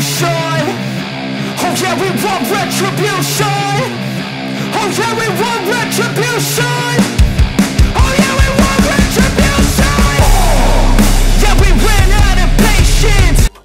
retribution. Oh yeah, we want retribution. Oh yeah, we want retribution. Oh yeah, we want retribution. Yeah, we ran out of patience.